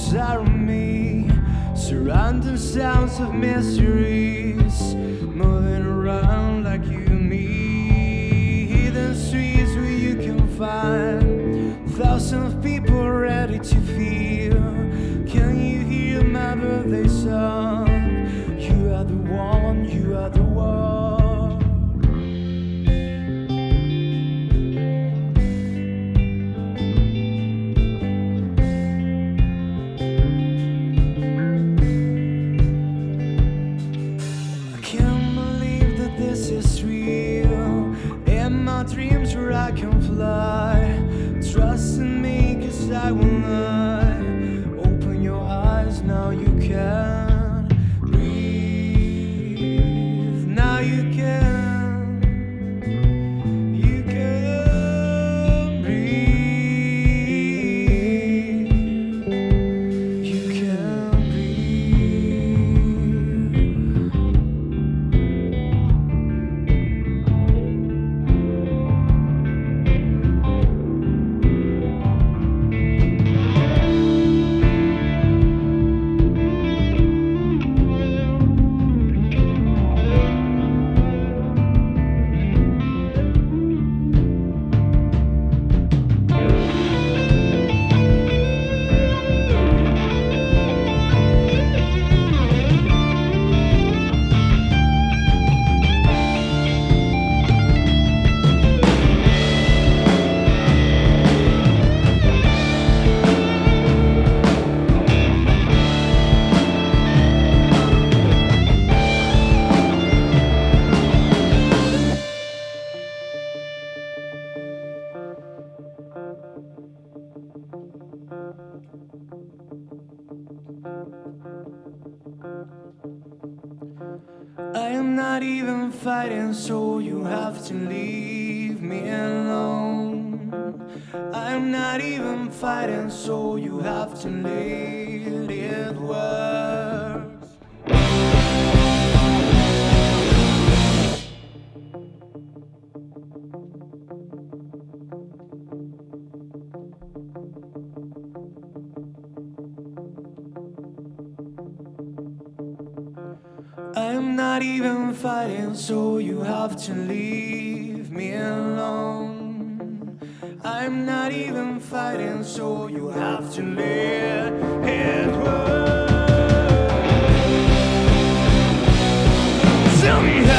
inside of me surround themselves with mysteries, moving around like you and me. Hidden streets where you can find thousands of people ready to feel. Can you hear my birthday song? You are the one, you are the one. Dreams where I can fly. Trust in me, 'cause I will not. Open your eyes, now you can breathe. Now you can. You can breathe. You can I am not even fighting, so you have to leave me alone. I am not even fighting, so you have to let it work. I am not even fighting, so you have to leave me alone. I'm not even fighting, so you have to let it work. Tell me how.